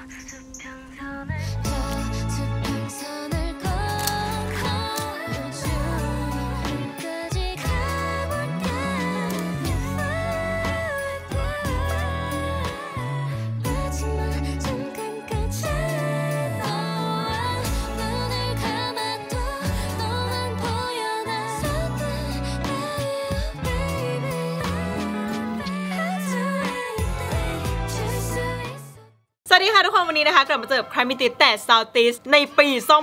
สวัสดีค่ะทุกคนวันนี้นะคะกลับมาเจอกับใครไม่ติดแต่ Southeast ในปี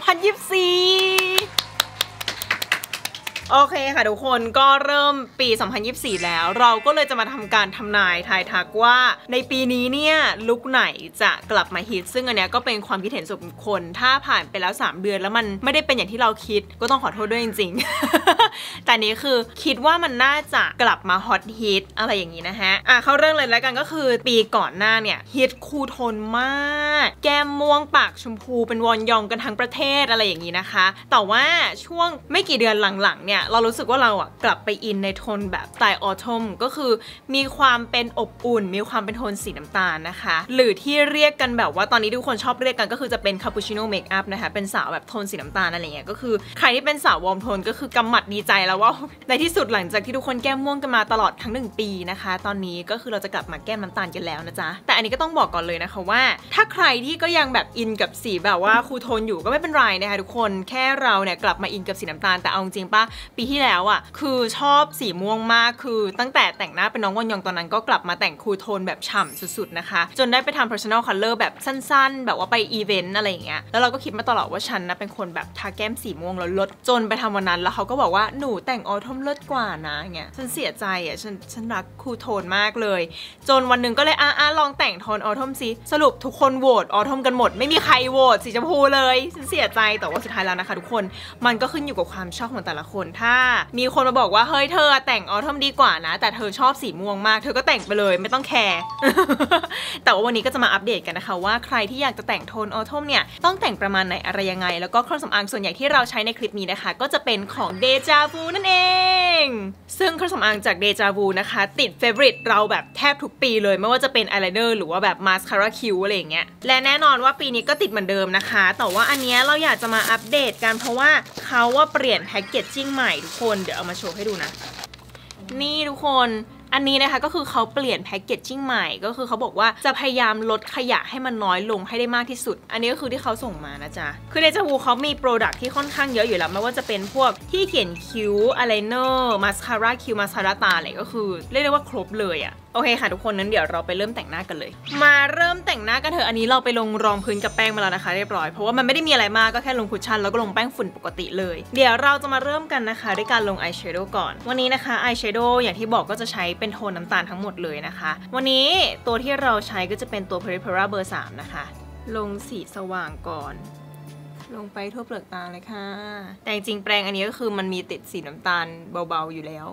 2024โอเคค่ะทุกคนก็เริ่มปี 2024 แล้วเราก็เลยจะมาทำการทำนายทายทักว่าในปีนี้เนี่ยลุคไหนจะกลับมาฮิตซึ่งอันเนี้ยก็เป็นความคิดเห็นส่วนบุคคลถ้าผ่านไปแล้ว3 เดือนแล้วมันไม่ได้เป็นอย่างที่เราคิดก็ต้องขอโทษด้วยจริงๆ แต่นี้คือคิดว่ามันน่าจะกลับมาฮอตฮิตอะไรอย่างนี้นะฮะเข้าเรื่องเลยแล้วกันก็คือปีก่อนหน้าเนี่ยฮิตคูลโทนมากแก้มม่วงปากชมพูเป็นวอนยองกันทั้งประเทศอะไรอย่างนี้นะคะแต่ว่าช่วงไม่กี่เดือนหลังๆเนี่ยเรารู้สึกว่าเรากลับไปอินในโทนแบบสไตล์ออทอมก็คือมีความเป็นอบอุ่นมีความเป็นโทนสีน้ำตาลนะคะหรือที่เรียกกันแบบว่าตอนนี้ทุกคนชอบเรียกกันก็คือจะเป็นคาปูชิโน่เมคอัพนะคะเป็นสาวแบบโทนสีน้ำตาลอะไรเงี้ยก็คือใครที่เป็นสาววอร์มโทนก็คือกำหมัดดีใจแล้วว่าในที่สุดหลังจากที่ทุกคนแก้มม่วงกันมาตลอดทั้ง1 ปีนะคะตอนนี้ก็คือเราจะกลับมาแก้มน้ำตาลกันแล้วนะจ๊ะแต่อันนี้ก็ต้องบอกก่อนเลยนะคะว่าถ้าใครที่ก็ยังแบบอินกับสีแบบว่าคูลโทนอยู่ก็ไม่เป็นไรนะคะทุกคนแค่เราเนี่ยกลับมาอินกับสีน้ำตาลแต่เอาจริงป่ะปีที่แล้วคือชอบสีม่วงมากคือตั้งแต่แต่งหน้าเป็นน้องวอนยองตอนนั้นก็กลับมาแต่งคูลโทนแบบฉ่ำสุดๆนะคะจนได้ไปทำ personal color แบบสั้นๆแบบว่าไปอีเวนต์อะไรอย่างเงี้ยแล้วเราก็คิดมาตลอดว่าฉันนะเป็นคนแบบทาแก้มสีม่วงแล้วลดจนไปทำวันนั้นแล้วเขาก็บอกว่าหนูแต่งออทอมลดกว่านะเงี้ยฉันเสียใจฉันรักคูลโทนมากเลยจนวันหนึ่งก็เลยลองแต่งโทนออทอมสิสรุปทุกคนโหวตออทอมกันหมดไม่มีใครโหวตสีชมพูเลยฉันเสียใจแต่ว่าสุดท้ายแล้วนะคะทุกคนมันก็ขึ้นอยู่กับความชอบของแต่ละคนถ้ามีคนมาบอกว่าเฮ้ยเธอแต่งออทอมดีกว่านะแต่เธอชอบสีม่วงมากเธอก็แต่งไปเลยไม่ต้องแคร์ แต่ว่าวันนี้ก็จะมาอัปเดตกันนะคะว่าใครที่อยากจะแต่งโทนออทอมเนี่ยต้องแต่งประมาณไหนอะไรยังไงแล้วก็เครื่องสำอางส่วนใหญ่ที่เราใช้ในคลิปนี้นะคะก็จะเป็นของเดจาวูนั่นเองซึ่งเครื่องสำอางจากเดจาวูนะคะติดเฟเวอริตเราแบบแทบทุกปีเลยไม่ว่าจะเป็นอายไลเนอร์หรือว่าแบบมาสคาร่าคิ้วอะไรอย่างเงี้ยและแน่นอนว่าปีนี้ก็ติดเหมือนเดิมนะคะแต่ว่าอันนี้เราอยากจะมาอัปเดตกันเพราะว่าเขาเปลี่ยนแพ็กเกจจิ้งใหม่ทุกคนเดี๋ยวเอามาโชว์ให้ดูนะนี่ทุกคนอันนี้นะคะก็คือเขาเปลี่ยนแพ็กเกจจิ้งใหม่ก็คือเขาบอกว่าจะพยายามลดขยะให้มันน้อยลงให้ได้มากที่สุดอันนี้ก็คือที่เขาส่งมานะจ๊ะคือเดจาวูเขามีโปรดักต์ที่ค่อนข้างเยอะอยู่แล้วไม่ว่าจะเป็นพวกที่เขียนคิ้วอายไลเนอร์มาสคาร่าคิ้วมาสคาร่าตาอะไรก็คือเรียกได้ว่าครบเลยโอเคค่ะทุกคนนั้นเดี๋ยวเราไปเริ่มแต่งหน้ากันเลยมาเริ่มแต่งหน้ากันเถอะอันนี้เราไปลงรองพื้นกับแป้งมาแล้วนะคะเรียบร้อยเพราะว่ามันไม่ได้มีอะไรมากก็แค่ลงคุชชั่นแล้วก็ลงแป้งฝุ่นปกติเลยเดี๋ยวเราจะมาเริ่มกันนะคะด้วยการลงอายแชโดว์ก่อนวันนี้นะคะอายแชโดว์อย่างที่บอกก็จะใช้เป็นโทนน้ำตาลทั้งหมดเลยนะคะวันนี้ตัวที่เราใช้ก็จะเป็นตัว Peripera เบอร์ 3นะคะลงสีสว่างก่อนลงไปทั่วเปลือกตาเลยค่ะแต่จริงๆแปรงอันนี้ก็คือมันมีติดสีน้ำตาลเบาๆอยู่แล้ว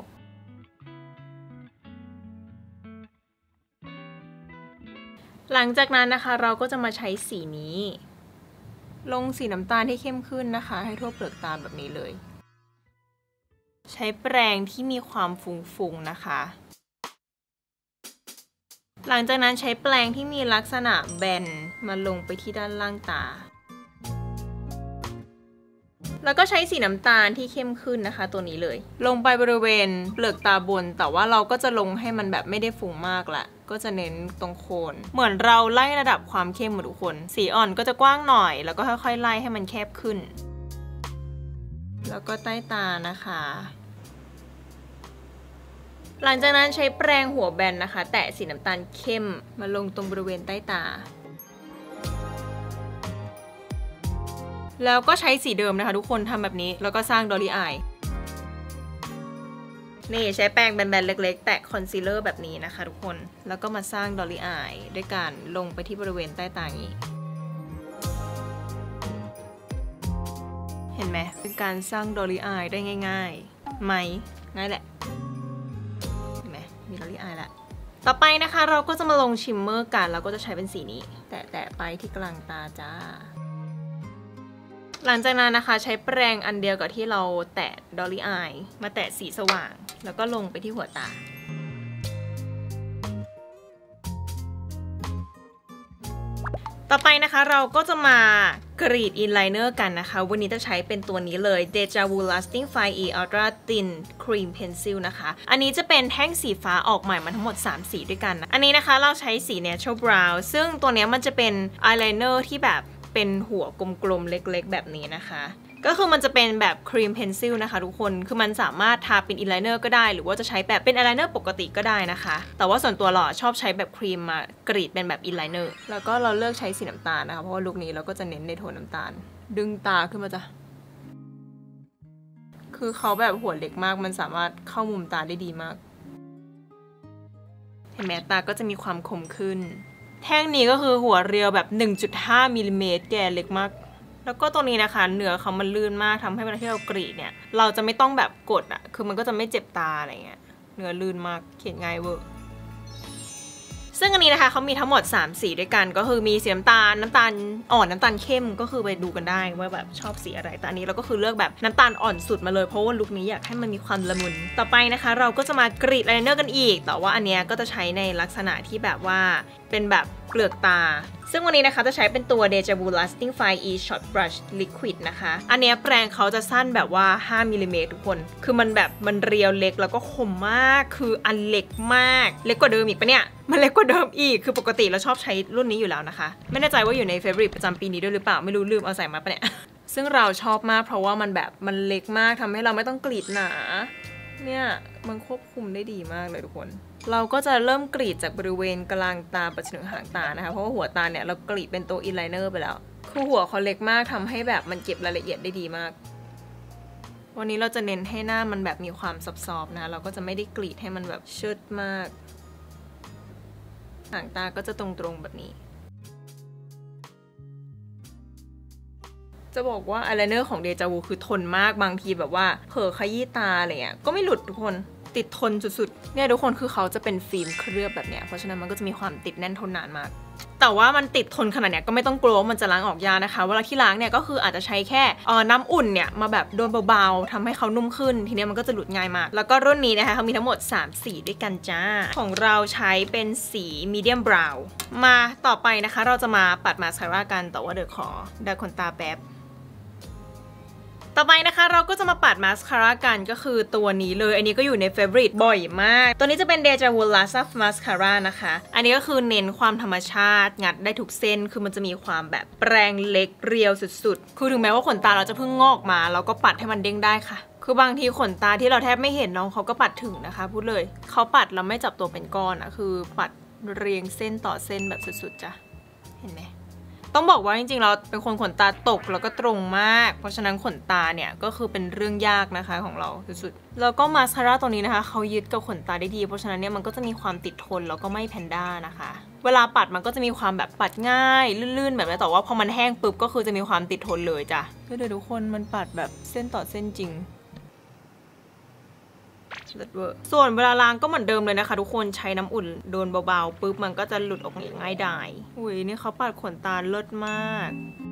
หลังจากนั้นนะคะเราก็จะมาใช้สีนี้ลงสีน้ำตาลที่เข้มขึ้นนะคะให้ทั่วเปลือกตาแบบนี้เลยใช้แปรงที่มีความฟุ้งๆนะคะหลังจากนั้นใช้แปรงที่มีลักษณะแบนมาลงไปที่ด้านล่างตาแล้วก็ใช้สีน้ำตาลที่เข้มขึ้นนะคะตัวนี้เลยลงไปบริเวณเปลือกตาบนแต่ว่าเราก็จะลงให้มันแบบไม่ได้ฟุ้งมากละก็จะเน้นตรงโคนเหมือนเราไล่ระดับความเข้มหมดทุกคนสีอ่อนก็จะกว้างหน่อยแล้วก็ค่อยๆไล่ให้มันแคบขึ้นแล้วก็ใต้ตานะคะหลังจากนั้นใช้แปรงหัวแบนนะคะแตะสีน้ำตาลเข้มมาลงตรงบริเวณใต้ตาแล้วก็ใช้สีเดิมนะคะทุกคนทำแบบนี้แล้วก็สร้างดอลลี่อายนี่ใช้แป้งแบนๆเล็กๆแตะคอนซีลเลอร์แบบนี้นะคะทุกคนแล้วก็มาสร้างดอลลี่อายด้วยการลงไปที่บริเวณใต้ตาอย่างนี้เห็นไหมเป็นการสร้างดอลลี่อายได้ง่ายๆไหมง่ายแหละเห็นไหมมีดอลลี่อายแล้วต่อไปนะคะเราก็จะมาลงชิมเมอร์กันแล้วก็จะใช้เป็นสีนี้แตะไปที่กลางตาจ้าหลังจากนั้นนะคะใช้แปรงอันเดียวกับที่เราแตะดอลลี่อายมาแตะสีสว่างแล้วก็ลงไปที่หัวตาต่อไปนะคะเราก็จะมากรีดอินไลเนอร์กันนะคะวันนี้จะใช้เป็นตัวนี้เลย Deja Vu Lasting 5E Ultra Thin Cream Pencil นะคะอันนี้จะเป็นแท่งสีฟ้าออกใหม่มาทั้งหมด3สีด้วยกันนะอันนี้นะคะเราใช้สี Natural Brown ซึ่งตัวนี้มันจะเป็นอายไลเนอร์ที่แบบเป็นหัวกลมๆเล็กๆแบบนี้นะคะก็คือมันจะเป็นแบบครีมเพนซิลนะคะทุกคนคือมันสามารถทาเป็นอินไลเนอร์ก็ได้หรือว่าจะใช้แบบเป็นอายไลเนอร์ปกติก็ได้นะคะแต่ว่าส่วนตัวเราชอบใช้แบบครีมมากรีดเป็นแบบอินไลเนอร์แล้วก็เราเลือกใช้สีน้ำตาลนะคะเพราะว่าลุคนี้เราก็จะเน้นในโทนน้ำตาลดึงตาขึ้นมาจ้ะคือเขาแบบหัวเล็กมากมันสามารถเข้ามุมตาได้ดีมากเห็นไหมตาก็จะมีความคมขึ้นแท่งนี้ก็คือหัวเรียวแบบ 1.5 มิลลิเมตรแกเล็กมากแล้วก็ตัวนี้นะคะเนื้อเขามันลื่นมากทำให้เวลาที่เรากรีดเนี่ยเราจะไม่ต้องแบบกดอะคือมันก็จะไม่เจ็บตาอะไรเงี้ยเนื้อลื่นมากเขียนง่ายเวอร์ซึ่งอันนี้นะคะเขามีทั้งหมด3สีด้วยกันก็คือมีสีน้ำตาลอ่อนน้ำตาลเข้มก็คือไปดูกันได้ว่าแบบชอบสีอะไรแต่อันนี้เราก็คือเลือกแบบน้ำตาลอ่อนสุดมาเลยเพราะว่าลุคนี้อยากให้มันมีความละมุนต่อไปนะคะเราก็จะมากรีดอายไลเนอร์กันอีกแต่ว่าอันเนี้ยก็จะใช้ในลักษณะที่แบบว่าเป็นแบบเปลือกตาซึ่งวันนี้นะคะจะใช้เป็นตัว Deja Vu Lasting 5E Shot Brush Liquid นะคะอันเนี้ยแปรงเขาจะสั้นแบบว่า5มิลลิเมตรทุกคนคือมันแบบมันเรียวเล็กแล้วก็คมมากคืออันเล็กมากเล็กกว่าเดิมอีกปะเนี่ยมันเล็กกว่าเดิมอีกคือปกติเราชอบใช้รุ่นนี้อยู่แล้วนะคะไม่แน่ใจว่าอยู่ใน Favorite ประจำปีนี้ด้วยหรือเปล่าไม่รู้ลืมเอาใส่มาปะเนี่ยซึ่งเราชอบมากเพราะว่ามันแบบมันเล็กมากทำให้เราไม่ต้องกรีดหนาเนี่ยมันควบคุมได้ดีมากเลยทุกคนเราก็จะเริ่มกรีดจากบริเวณกลางตาไปจนถึงหางตานะคะเพราะว่าหัวตาเนี่ยเรากรีดเป็นตัวอินไลเนอร์ไปแล้วคือหัวเขาเล็กมากทำให้แบบมันเก็บรายละเอียดได้ดีมากวันนี้เราจะเน้นให้หน้ามันแบบมีความซอฟๆนะเราก็จะไม่ได้กรีดให้มันแบบเชิดมากหางตาก็จะตรงๆแบบนี้จะบอกว่าอายไลเนอร์ของเดจาวูคือทนมากบางทีแบบว่าเผลอขยี้ตาอะไรเงี้ยก็ไม่หลุดทุกคนติดทนสุดๆเนี่ยทุกคนคือเขาจะเป็นฟิล์มเคลือบแบบเนี้ยเพราะฉะนั้นมันก็จะมีความติดแน่นทนนานมากแต่ว่ามันติดทนขนาดเนี้ยก็ไม่ต้องกลัวว่ามันจะล้างออกยากนะคะเวลาที่ล้างเนี่ยก็คืออาจจะใช้แค่น้ำอุ่นเนี่ยมาแบบโดนเบาๆทำให้เขานุ่มขึ้นทีนี้มันก็จะหลุดง่ายมากแล้วก็รุ่นนี้นะคะเขามีทั้งหมด3สีด้วยกันจ้าของเราใช้เป็นสีมีเดียมบราวน์มาต่อไปนะคะเราจะมาปัดมาสคาร่ากันแต่ว่าเดี๋ยวขอดัดขนตาแป๊บต่อไปนะคะเราก็จะมาปัดมาสคาร่ากันก็คือตัวนี้เลยอันนี้ก็อยู่ใน Favorite บ่อยมากตัวนี้จะเป็น Deja Vu Lash Mascara นะคะอันนี้ก็คือเน้นความธรรมชาติงัดได้ทุกเส้นคือมันจะมีความแบบแปรงเล็กเรียวสุดๆคือถึงแม้ว่าขนตาเราจะเพิ่งงอกมาเราก็ปัดให้มันเด้งได้ค่ะคือบางทีขนตาที่เราแทบไม่เห็นน้องเขาก็ปัดถึงนะคะพูดเลยเขาปัดแล้วไม่จับตัวเป็นก้อนอะคือปัดเรียงเส้นต่อเส้นแบบสุดๆจ้ะเห็นไหมต้องบอกว่าจริงๆเราเป็นคนขนตาตกแล้วก็ตรงมากเพราะฉะนั้นขนตาเนี่ยก็คือเป็นเรื่องยากนะคะของเราสุดๆแล้วก็มาสคาร่าตัวนี้นะคะเขายึดกับขนตาได้ดีเพราะฉะนั้นเนี่ยมันก็จะมีความติดทนแล้วก็ไม่แพนด้านะคะเวลาปัดมันก็จะมีความแบบปัดง่ายลื่นๆแบบนี้แต่ว่าพอมันแห้งปุ๊บก็คือจะมีความติดทนเลยจ้ะเดี๋ยวทุกคนมันปัดแบบเส้นต่อเส้นจริงส่วนเวลาล้างก็เหมือนเดิมเลยนะคะทุกคนใช้น้ำอุ่นโดนเบาๆปุ๊บมันก็จะหลุดออกง่ายดายอุ้ยนี่เขาปัดขนตาเลิศมาก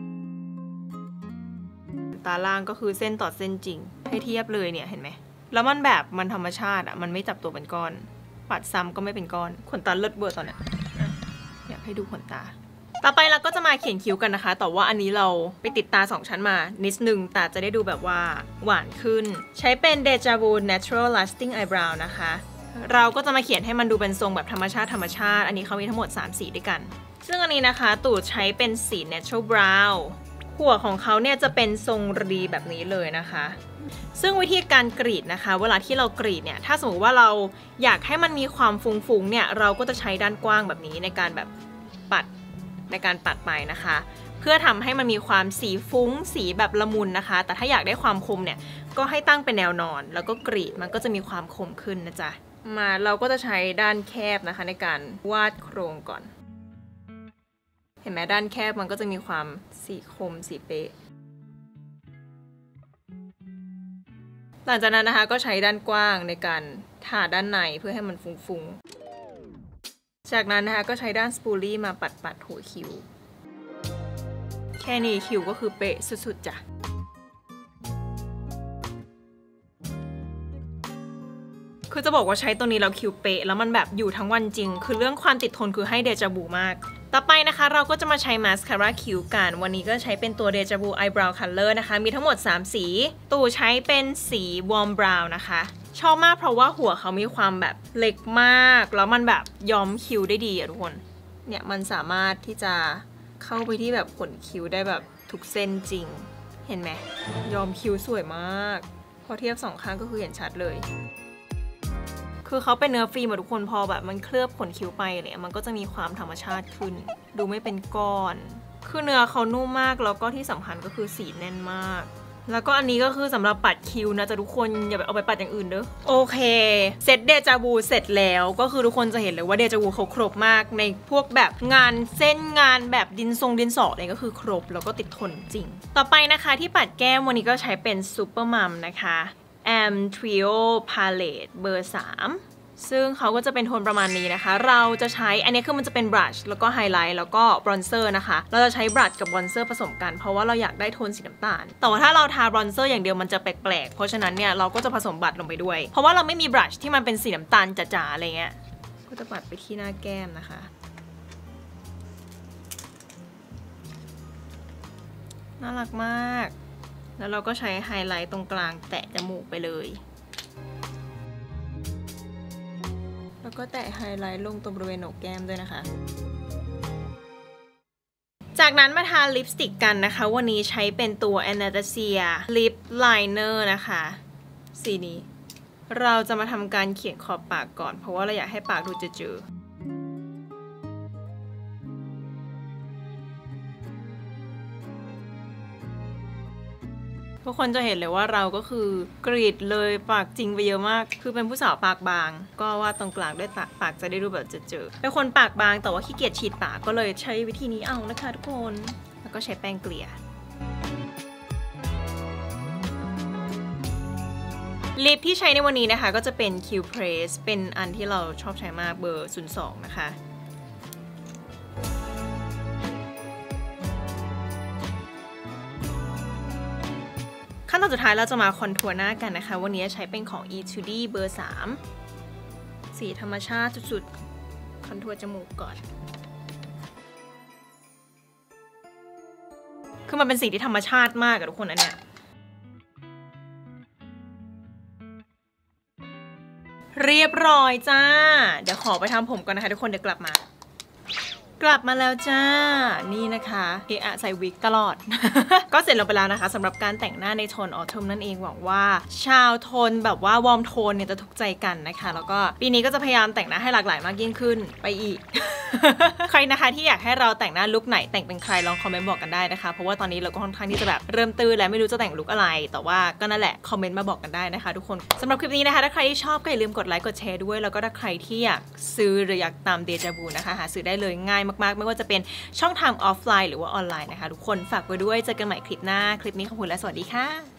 ตาล่างก็คือเส้นต่อเส้นจริงให้เทียบเลยเนี่ยเห็นไหมแล้วมันแบบมันธรรมชาติอ่ะมันไม่จับตัวเป็นก้อนปัดซ้ำก็ไม่เป็นก้อนขนตาเลิศเบอร์ตอนนี้อยากให้ดูขนตาต่อไปเราก็จะมาเขียนคิ้วกันนะคะแต่ว่าอันนี้เราไปติดตา2ชั้นมานิดนึงแต่จะได้ดูแบบว่าหวานขึ้นใช้เป็น Deja Vu Natural Lasting Eyebrow นะคะเราก็จะมาเขียนให้มันดูเป็นทรงแบบธรรมชาติอันนี้เขามีทั้งหมด3สีด้วยกันซึ่งอันนี้นะคะตูดใช้เป็นสี Natural Brown หัวของเขาเนี่ยจะเป็นทรงรีแบบนี้เลยนะคะซึ่งวิธีการกรีดนะคะเวลาที่เรากรีดเนี่ยถ้าสมมติว่าเราอยากให้มันมีความฟุ้งๆเนี่ยเราก็จะใช้ด้านกว้างแบบนี้ในการแบบปัดไปนะคะเพื่อทำให้มันมีความสีฟุ้งสีแบบละมุนนะคะแต่ถ้าอยากได้ความคมเนี่ยก็ให้ตั้งเป็นแนวนอนแล้วก็กรีดมันก็จะมีความคมขึ้นนะจ๊ะมาเราก็จะใช้ด้านแคบนะคะในการวาดโครงก่อนเห็นไหมด้านแคบมันก็จะมีความสีคมสีเป๊ะหลังจากนั้นนะคะก็ใช้ด้านกว้างในการทาด้านในเพื่อให้มันฟุ้งจากนั้นนะคะก็ใช้ด้านสปูลี่มาปัดหัวคิ้วแค่นี้คิ้วก็คือเป๊ะสุดๆจ้ะคือจะบอกว่าใช้ตัวนี้แล้วคิวเป๊ะแล้วมันแบบอยู่ทั้งวันจริงคือเรื่องความติดทนคือให้เดจาบูมากต่อไปนะคะเราก็จะมาใช้มาสคาร่าคิ้วกันวันนี้ก็ใช้เป็นตัวเดจาบูไอบราวคัลเลอร์นะคะมีทั้งหมด3สีตู่ใช้เป็นสีวอร์มบราวน์นะคะชอบมากเพราะว่าหัวเขามีความแบบเล็กมากแล้วมันแบบย้อมคิ้วได้ดีอะทุกคนเนี่ยมันสามารถที่จะเข้าไปที่แบบขนคิ้วได้แบบทุกเส้นจริงเห็นไหมย้อมคิ้วสวยมากพอเทียบ2ข้างก็คือเห็นชัดเลยคือเขาเป็นเนื้อฟิล์มทุกคนพอแบบมันเคลือบขนคิ้วไปเนี่ยมันก็จะมีความธรรมชาติขึ้นดูไม่เป็นก้อนคือเนื้อเขานุ่มมากแล้วก็ที่สำคัญก็คือสีแน่นมากแล้วก็อันนี้ก็คือสำหรับปัดคิ้วนะจะทุกคนอย่าไปเอาไปปัดอย่างอื่นเด้อโอเคเซตเดจาบูเสร็จแล้วก็คือทุกคนจะเห็นเลยว่าเดจาบูเขาครบมากในพวกแบบงานเส้นงานแบบดินสออะไรก็คือครบแล้วก็ติดทนจริงต่อไปนะคะที่ปัดแก้มวันนี้ก็ใช้เป็นซูเปอร์มัมนะคะAm Trio Palette เบอร์ 3ซึ่งเขาก็จะเป็นโทนประมาณนี้นะคะเราจะใช้อันนี้คือมันจะเป็นบรัชแล้วก็ไฮไลท์แล้วก็บรอนเซอร์นะคะเราจะใช้บรัชกับบรอนเซอร์ผสมกันเพราะว่าเราอยากได้โทนสีน้ำตาลแต่ว่าถ้าเราทาบรอนเซอร์อย่างเดียวมันจะแปลกๆเพราะฉะนั้นเนี่ยเราก็จะผสมบรัชลงไปด้วยเพราะว่าเราไม่มีบรัชที่มันเป็นสีน้ำตาลจ๋าๆอะไรเงี้ยก็จะปัดไปที่หน้าแก้มนะคะน่ารักมากแล้วเราก็ใช้ไฮไลท์ตรงกลางแตะจมูกไปเลยแล้วก็แตะไฮไลท์ลงตรงบริเวณโหนกแก้มด้วยนะคะจากนั้นมาทาลิปสติกกันนะคะวันนี้ใช้เป็นตัว Anastasia Lip Liner นะคะสีนี้เราจะมาทำการเขียนขอบปากก่อนเพราะว่าเราอยากให้ปากดูเจอทุกคนจะเห็นเลยว่าเราก็คือกรีดเลยปากจริงไปเยอะมากคือเป็นผู้สาวปากบางก็วาดตรงกลางด้วยปากจะได้ดูแบบเจอเป็นคนปากบางแต่ว่าขี้เกียจฉีดปากก็เลยใช้วิธีนี้เอานะคะทุกคนแล้วก็ใช้แป้งเกลี่ยลิปที่ใช้ในวันนี้นะคะก็จะเป็น Q Press เป็นอันที่เราชอบใช้มากเบอร์ 02 นะคะขั้นตอนสุดท้ายเราจะมาคอนทัวร์หน้ากันนะคะวันนี้ใช้เป็นของ Etude เบอร์ 3สีธรรมชาติสุดๆคอนทัวร์จมูกก่อนคือมันเป็นสีที่ธรรมชาติมากอะทุกคนอันเนี้ยเรียบร้อยจ้าเดี๋ยวขอไปทำผมก่อนนะคะทุกคนเดี๋ยวกลับมาแล้วจ้านี่นะคะใส่วิกตลอด ก็เสร็จลงไปแล้วนะคะสำหรับการแต่งหน้าในโทนออทัมนั่นเองหวังว่าชาวโทนแบบว่าวอร์มโทนเนี่ยจะถูกใจกันนะคะแล้วก็ปีนี้ก็จะพยายามแต่งหน้าให้หลากหลายมากยิ่งขึ้นไปอีก ใครนะคะที่อยากให้เราแต่งหน้าลุคไหนแต่งเป็นใครลองคอมเมนต์บอกกันได้นะคะเพราะว่าตอนนี้เราก็ค่อนข้างที่จะแบบเริ่มตื้อและไม่รู้จะแต่งลุคอะไรแต่ว่าก็นั่นแหละคอมเมนต์มาบอกกันได้นะคะทุกคนสำหรับคลิปนี้นะคะถ้าใครที่ชอบก็อย่าลืมกดไลค์กดแชร์ด้วยแล้วก็ถ้าใครที่อยากซื้อหรืออยากตามเดจาบูนะคะหาซื้อได้เลยง่ายมากๆไม่ว่าจะเป็นช่องทางออฟไลน์หรือว่าออนไลน์นะคะทุกคนฝากไว้ด้วยเจอกันใหม่คลิปหน้าคลิปนี้ขอบคุณและสวัสดีค่ะ